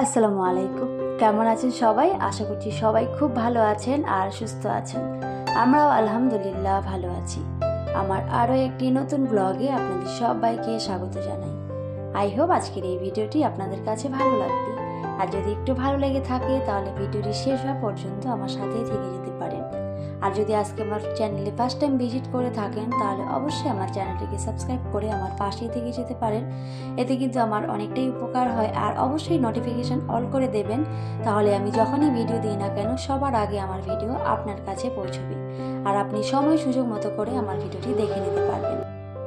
আসসালামু আলাইকুম। কেমন আছেন সবাই? আশা করছি সবাই খুব ভালো আছেন আর সুস্থ আছেন। আমরাও আলহামদুলিল্লাহ ভালো আছি। আমার আরও একটি নতুন ব্লগে আপনাদের সবাইকে স্বাগত জানাই। আই হোপ আজকের এই ভিডিওটি আপনাদের কাছে ভালো লাগবে। আর যদি একটু ভালো লেগে থাকে তাহলে ভিডিওটি শেষ হওয়া পর্যন্ত আমার সাথেই থেকে যেতে পারেন। আর যদি আজকে আমার চ্যানেলে ফার্স্ট টাইম ভিজিট করে থাকেন তাহলে অবশ্যই আমার চ্যানেলটিকে সাবস্ক্রাইব করে আমার পাশেই থেকে যেতে পারেন। এতে কিন্তু আমার অনেকটাই উপকার হয়। আর অবশ্যই নোটিফিকেশন অল করে দেবেন, তাহলে আমি যখনই ভিডিও দিই না কেন সবার আগে আমার ভিডিও আপনার কাছে পৌঁছবে আর আপনি সময় সুযোগ মতো করে আমার ভিডিওটি দেখে নিতে পারবেন।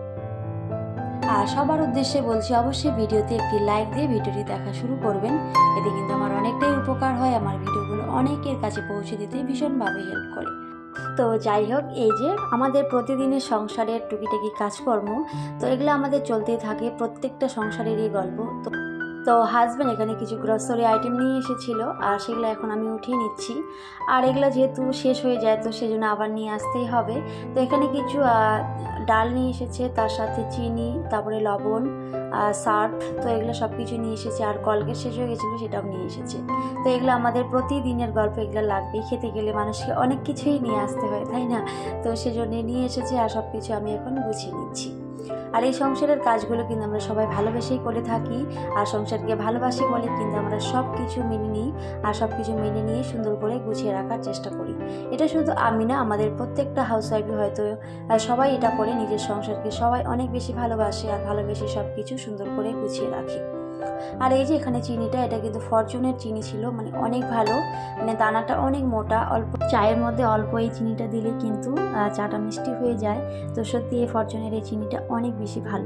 আর সবার উদ্দেশ্যে বলছি, অবশ্যই ভিডিওতে একটি লাইক দিয়ে ভিডিওটি দেখা শুরু করবেন। এতে কিন্তু আমার অনেকটাই উপকার হয়, আমার ভিডিওগুলো অনেকের কাছে পৌঁছে দিতে ভীষণভাবে হেল্প করে। তো যাই হোক, এই যে আমাদের প্রতিদিনের সংসারের টুকিটাকি কাজকর্ম, তো এগুলো আমাদের চলতেই থাকে, প্রত্যেকটা সংসারেরই গল্প। তো হাজব্যান্ড এখানে কিছু গ্রসারি আইটেম নিয়ে এসেছিলো আর সেগুলো এখন আমি উঠিয়ে নিচ্ছি। আর এগুলো যেহেতু শেষ হয়ে যায় তো সেজন্য আবার নিয়ে আসতেই হবে। তো এখানে কিছু ডাল নিয়ে এসেছে, তার সাথে চিনি, তারপরে লবণ, সার্ফ, তো এগুলো সব কিছু নিয়ে এসেছে। আর কলগেট শেষ হয়ে গেছিলো, সেটাও নিয়ে এসেছে। তো এগুলো আমাদের প্রতিদিনের গল্প, এগুলো লাগবেই। খেতে গেলে মানুষকে অনেক কিছুই নিয়ে আসতে হয়, তাই না? তো সেজন্য নিয়ে এসেছে আর সব কিছু আমি এখন গুছিয়ে নিচ্ছি। আর এই সংসারের কাজগুলো কিন্তু আমরা সবাই ভালোবেসেই করে থাকি। আর সংসারকে ভালোবাসি বলে কিন্তু আমরা সব কিছু মেনে নিই আর সব কিছু মেনে নিয়ে সুন্দর করে গুছিয়ে রাখার চেষ্টা করি। এটা শুধু আমি না, আমাদের প্রত্যেকটা হাউসওয়াইফই হয়তো সবাই এটা করে, নিজের সংসারকে সবাই অনেক বেশি ভালোবাসে আর ভালোবেসে সব কিছু সুন্দর করে গুছিয়ে রাখে। আর এই যে এখানে চিনিটা, এটা কিন্তু ফরচুনের চিনি ছিল, মানে অনেক ভালো, মানে দানাটা অনেক মোটা। অল্প চায়ের মধ্যে অল্প এই চিনিটা দিলে কিন্তু চাটা মিষ্টি হয়ে যায়। তো সত্যি এই ফরচুনের এই চিনিটা অনেক বেশি ভালো।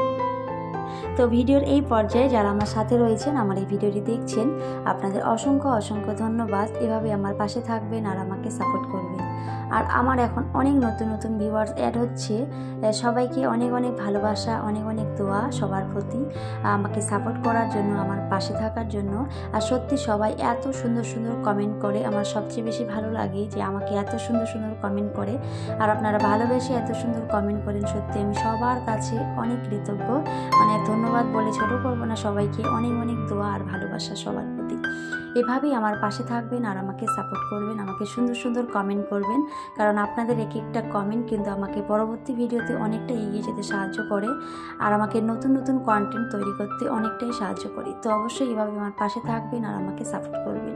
তো ভিডিওর এই পর্যায়ে যারা আমার সাথে রয়েছেন, আমার এই ভিডিওটি দেখছেন, আপনাদের অসংখ্য অসংখ্য ধন্যবাদ। এভাবে আমার পাশে থাকবেন আর আমাকে সাপোর্ট করবেন। আর আমার এখন অনেক নতুন নতুন ভিউয়ার্স অ্যাড হচ্ছে। সবাইকে অনেক অনেক ভালোবাসা, অনেক অনেক দোয়া সবার প্রতি, আমাকে সাপোর্ট করার জন্য, আমার পাশে থাকার জন্য। আর সত্যি সবাই এত সুন্দর সুন্দর কমেন্ট করে, আমার সবচেয়ে বেশি ভালো লাগে যে আমাকে এত সুন্দর সুন্দর কমেন্ট করে। আর আপনারা ভালোবেসে এত সুন্দর কমেন্ট করেন, সত্যি আমি সবার কাছে অনেক কৃতজ্ঞ। মানে ধন্যবাদ বলে ছোটো করবো না, সবাইকে অনেক অনেক দোয়া আর ভালোবাসা সবার প্রতি। এভাবেই আমার পাশে থাকবেন আর আমাকে সাপোর্ট করবেন, আমাকে সুন্দর সুন্দর কমেন্ট করবেন, কারণ আপনাদের এক একটা কমেন্ট কিন্তু আমাকে পরবর্তী ভিডিওতে অনেকটা এগিয়ে যেতে সাহায্য করে আর আমাকে নতুন নতুন কন্টেন্ট তৈরি করতে অনেকটাই সাহায্য করে। তো অবশ্যই এভাবে আমার পাশে থাকবেন আর আমাকে সাপোর্ট করবেন।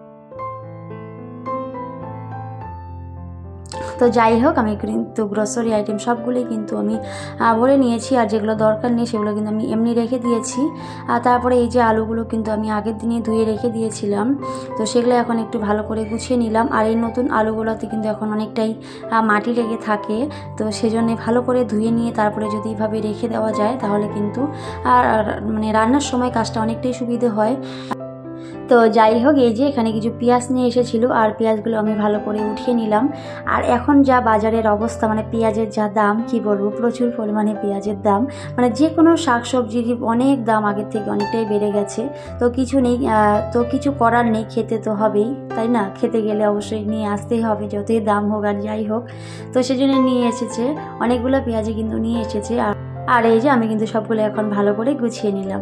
তো যাই হোক, আমি কিন্তু গ্রসারি আইটেম সবগুলোই কিন্তু আমি ভরে নিয়েছি। আর যেগুলো দরকার নেই সেগুলো কিন্তু আমি এমনি রেখে দিয়েছি। আর তারপরে এই যে আলুগুলো কিন্তু আমি আগের দিনে ধুয়ে রেখে দিয়েছিলাম, তো সেগুলো এখন একটু ভালো করে গুছিয়ে নিলাম। আর এই নতুন আলুগুলোতে কিন্তু এখন অনেকটাই মাটি লেগে থাকে, তো সেজন্য ভালো করে ধুয়ে নিয়ে তারপরে যদি এভাবে রেখে দেওয়া যায় তাহলে কিন্তু আর মানে রান্নার সময় কাজটা অনেকটাই সুবিধে হয়। তো যাই হোক, এই যে এখানে কিছু পেঁয়াজ নিয়ে এসেছিলো আর পেঁয়াজগুলো আমি ভালো করে উঠিয়ে নিলাম। আর এখন যা বাজারের অবস্থা, মানে পেঁয়াজের যা দাম, কি বলবো, প্রচুর পরিমাণে পেঁয়াজের দাম, মানে যে কোনো শাকসবজির অনেক দাম আগের থেকে অনেকটাই বেড়ে গেছে। তো কিছু নেই, তো কিছু করার নেই, খেতে তো হবেই, তাই না? খেতে গেলে অবশ্যই নিয়ে আসতেই হবে, যতই দাম হোক আর যাই হোক। তো সেজন্য নিয়ে এসেছে, অনেকগুলো পেঁয়াজই কিন্তু নিয়ে এসেছে। আর এই যে আমি কিন্তু সবগুলো এখন ভালো করে গুছিয়ে নিলাম।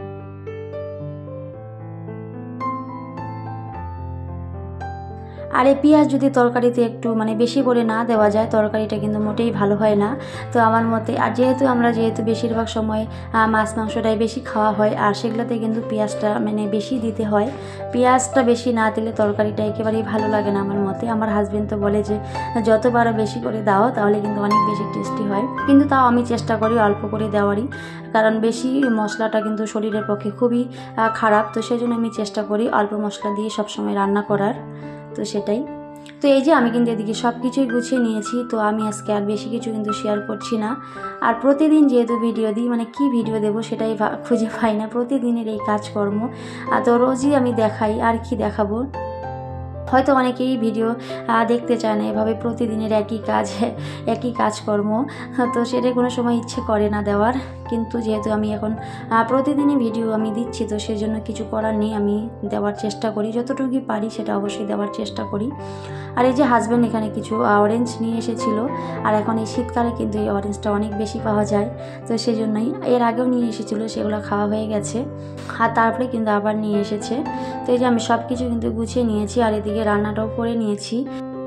আর এই পেঁয়াজ যদি তরকারিতে একটু মানে বেশি করে না দেওয়া যায়, তরকারিটা কিন্তু মোটেই ভালো হয় না তো আমার মতে। আর যেহেতু বেশিরভাগ সময় মাছ মাংসটাই বেশি খাওয়া হয়, আর সেগুলোতে কিন্তু পেঁয়াজটা মানে বেশি দিতে হয়। পেঁয়াজটা বেশি না দিলে তরকারিটা একেবারেই ভালো লাগে না আমার মতে। আমার হাজবেন্ড তো বলে যে যতবারও বেশি করে দাও তাহলে কিন্তু অনেক বেশি টেস্টি হয়, কিন্তু তাও আমি চেষ্টা করি অল্প করে দেওয়ারই, কারণ বেশি মশলাটা কিন্তু শরীরের পক্ষে খুবই খারাপ। তো সেজন্য আমি চেষ্টা করি অল্প মশলা দিয়ে সবসময় রান্না করার। তো সেটাই। তো এই যে আমি কিন্তু এদিকে সব কিছুই গুছিয়ে নিয়েছি। তো আমি আজকে আর বেশি কিছু কিন্তু শেয়ার করছি না। আর প্রতিদিন যেহেতু ভিডিও দিই, মানে কি ভিডিও দেবো সেটাই খুঁজে পাই না, প্রতিদিনের এই কাজকর্ম। তো রোজই আমি দেখাই, আর কি দেখাবো। হয়তো অনেকেই ভিডিও দেখতে চায় না এভাবে প্রতিদিনের একই কাজকর্ম, তো সেটাই কোনো সময় ইচ্ছে করে না দেওয়ার। কিন্তু যেহেতু আমি এখন প্রতিদিনই ভিডিও আমি দিচ্ছি, তো সেজন্য কিছু করার নেই, আমি দেওয়ার চেষ্টা করি, যতটুকুই পারি সেটা অবশ্যই দেওয়ার চেষ্টা করি। আর এই যে হাজব্যান্ড এখানে কিছু অরেঞ্জ নিয়ে এসেছিল, আর এখন এই শীতকালে কিন্তু এই অরেঞ্জটা অনেক বেশি পাওয়া যায়, তো সেই জন্যই এর আগেও নিয়ে এসেছিলো, সেগুলো খাওয়া হয়ে গেছে, আর তারপরে কিন্তু আবার নিয়ে এসেছে। তো এই যে আমি সব কিছু কিন্তু গুছিয়ে নিয়েছি, আর এদিকে রান্নাটাও করে নিয়েছি।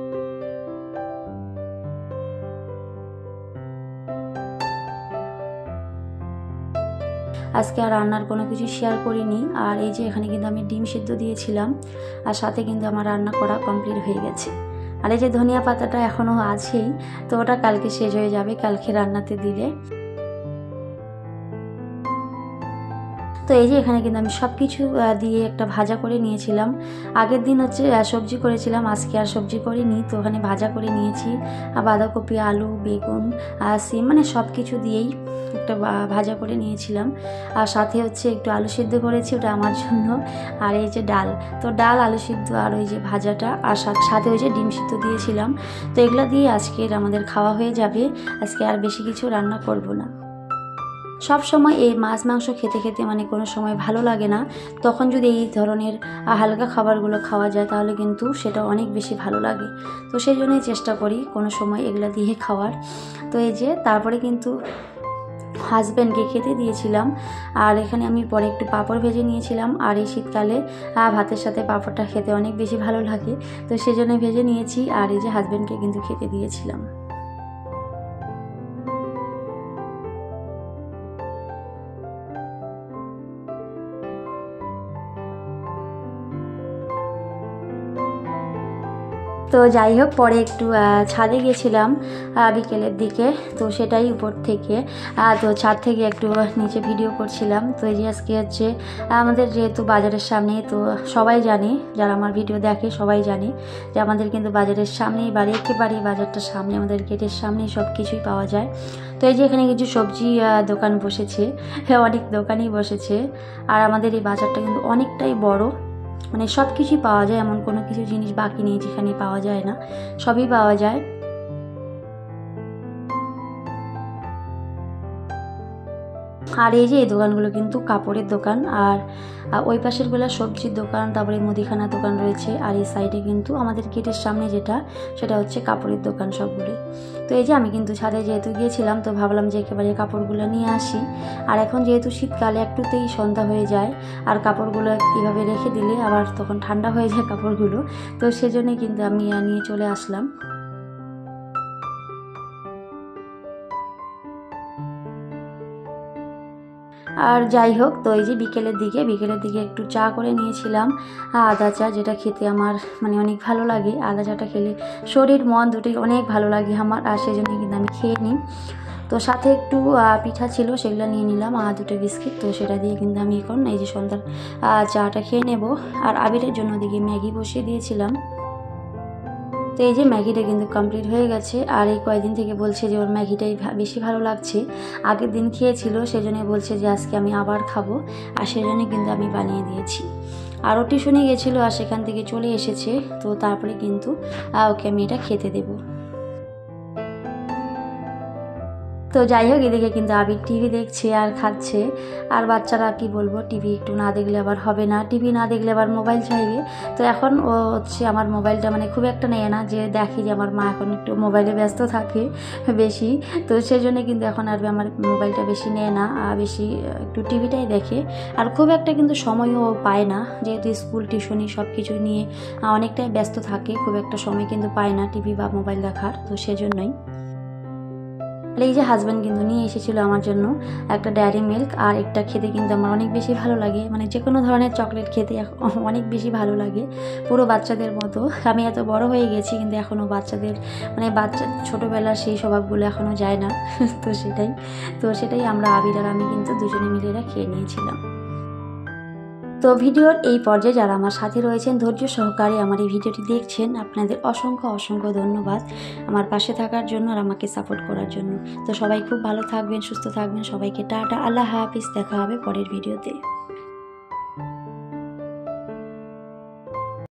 আজকে আর রান্নার কোনো কিছু শেয়ার করিনি। আর এই যে এখানে কিন্তু আমি ডিম সিদ্ধ দিয়েছিলাম, আর সাথে কিন্তু আমার রান্না করা কমপ্লিট হয়ে গেছে। আর এই যে ধনিয়া পাতাটা এখনও আছেই, তো ওটা কালকে শেষ হয়ে যাবে, কালকে রান্নাতে দিলে। তো এই যে এখানে কিন্তু আমি সব কিছু দিয়ে একটা ভাজা করে নিয়েছিলাম। আগের দিন হচ্ছে সবজি করেছিলাম, আজকে আর সবজি করিনি, তো ওখানে ভাজা করে নিয়েছি। বাঁধাকপি, আলু, বেগুন, সিম, মানে সব কিছু দিয়েই একটা ভাজা করে নিয়েছিলাম। আর সাথে হচ্ছে একটু আলু সিদ্ধ করেছি, ওটা আমার জন্য। আর এই যে ডাল, তো ডাল, আলু সিদ্ধ, আর ওই যে ভাজাটা, আর সাথে ওই যে ডিম সিদ্ধ দিয়েছিলাম। তো এগুলো দিয়ে আজকের আমাদের খাওয়া হয়ে যাবে, আজকে আর বেশি কিছু রান্না করব না। সব সময় এই মাছ মাংস খেতে খেতে মানে কোনো সময় ভালো লাগে না, তখন যদি এই ধরনের হালকা খাবারগুলো খাওয়া যায় তাহলে কিন্তু সেটা অনেক বেশি ভালো লাগে। তো সেই জন্যই চেষ্টা করি কোনো সময় এগুলা দিয়ে খাওয়ার। তো এই যে তারপরে কিন্তু হাজব্যান্ডকে খেতে দিয়েছিলাম। আর এখানে আমি পরে একটু পাঁপড় ভেজে নিয়েছিলাম, আর এই শীতকালে ভাতের সাথে পাঁপড়টা খেতে অনেক বেশি ভালো লাগে, তো সেজন্য ভেজে নিয়েছি। আর এই যে হাজব্যান্ডকে কিন্তু খেতে দিয়েছিলাম। তো যাই হোক, পরে একটু ছাদে গেছিলাম বিকেলের দিকে, তো সেটাই উপর থেকে, তো ছাদ থেকে একটু নিচে ভিডিও করছিলাম। তো এই যে আজকে হচ্ছে আমাদের যেহেতু বাজারের সামনে, তো সবাই জানে, যারা আমার ভিডিও দেখে সবাই জানে যে আমাদের কিন্তু বাজারের সামনেই বাড়ি, একেবারে বাজারটার সামনে, আমাদের গেটের সামনেই সব কিছুই পাওয়া যায়। তো এই যে এখানে কিছু সবজি দোকান বসেছে, অনেক দোকানই বসেছে। আর আমাদের এই বাজারটা কিন্তু অনেকটাই বড়, মানে সব কিছুই পাওয়া যায়, এমন কোনো কিছু জিনিস বাকি নেই যেখানে পাওয়া যায় না, সবই পাওয়া যায়। আর এই যে এই দোকানগুলো কিন্তু কাপড়ের দোকান, আর ওই পাশেরগুলো সবজির দোকান, তারপরে মুদিখানা দোকান রয়েছে। আর এই সাইডে কিন্তু আমাদের গেটের সামনে যেটা, সেটা হচ্ছে কাপড়ের দোকান সবগুলো। তো এই যে আমি কিন্তু ছাদে যেহেতু গিয়েছিলাম, তো ভাবলাম যে একেবারে কাপড়গুলো নিয়ে আসি। আর এখন যেহেতু শীতকালে একটুতেই সন্ধ্যা হয়ে যায়, আর কাপড়গুলো এইভাবে রেখে দিলে আবার তখন ঠান্ডা হয়ে যায় কাপড়গুলো, তো সেজন্যই কিন্তু আমি নিয়ে চলে আসলাম। আর যাই হোক, তো এই যে বিকেলের দিকে একটু চা করে নিয়েছিলাম, আদা চা, যেটা খেতে আমার মানে অনেক ভালো লাগে। আদা চাটা খেলে শরীর মন দুটোই অনেক ভালো লাগে আমার, আর সেই জন্য কিন্তু আমি খেয়ে নিই। তো সাথে একটু পিঠা ছিল, সেগুলো নিয়ে নিলাম, আর দুটো বিস্কিট। তো সেটা দিয়ে কিন্তু আমি এখন এই যে সন্ধ্যার চাটা খেয়ে নেব। আর আবিরের জন্য দিকে ম্যাগি বসিয়ে দিয়েছিলাম। তো এই যে ম্যাগিটা কিন্তু কমপ্লিট হয়ে গেছে। আর এই কয়েকদিন থেকে বলছে যে ওর ম্যাগিটাই বেশি ভালো লাগছে, আগের দিন খেয়েছিল, সেজন্য বলছে যে আজকে আমি আবার খাবো, আর সেজন্য কিন্তু আমি বানিয়ে দিয়েছি। আর ও টিউশনে গেছিলো, আর সেখান থেকে চলে এসেছে, তো তারপরে কিন্তু ওকে আমি এটা খেতে দেবো। তো যাই হোক, এদিকে কিন্তু আবির টিভি দেখছে আর খাচ্ছে। আর বাচ্চারা কি বলবো, টিভি একটু না দেখলে আবার হবে না, টিভি না দেখলে আবার মোবাইল চাইবে। তো এখন ও হচ্ছে আমার মোবাইলটা মানে খুব একটা নেয় না, যে দেখি যে আমার মা এখন একটু মোবাইলে ব্যস্ত থাকে বেশি, তো সেই জন্য কিন্তু এখন আর আমার মোবাইলটা বেশি নেয় না, আর বেশি একটু টিভিটাই দেখে। আর খুব একটা কিন্তু সময়ও পায় না, যেহেতু স্কুল টিউশনি সব কিছু নিয়ে অনেকটাই ব্যস্ত থাকে, খুব একটা সময় কিন্তু পায় না টিভি বা মোবাইল দেখার, তো সেজন্যই। এই যে হাজব্যান্ড কিন্তু নিয়ে এসেছিলো আমার জন্য একটা ডেয়ারি মিল্ক, আর একটা খেতে কিন্তু আমার অনেক বেশি ভালো লাগে, মানে যে কোনো ধরনের চকলেট খেতে অনেক বেশি ভালো লাগে, পুরো বাচ্চাদের মতো। আমি এত বড় হয়ে গেছি কিন্তু এখনও বাচ্চাদের মানে ছোটোবেলার সেই স্বভাবগুলো এখনও যায় না। তো সেটাই আমরা আবির আর আমি কিন্তু দুজনে মিলে এরা খেয়ে নিয়েছিলাম। তো ভিডিওর এই পর্যায়ে যারা আমার সাথে রয়েছেন ধৈর্য সহকারে আমার এই ভিডিওটি দেখছেন, আপনাদের অসংখ্য ধন্যবাদ আমার পাশে থাকার জন্য আর আমাকে সাপোর্ট করার জন্য। তো সবাই খুব ভালো থাকবেন, সুস্থ থাকবেন, সবাইকে টাটা, আল্লাহ হাফিজ, দেখা হবে পরের ভিডিওতে।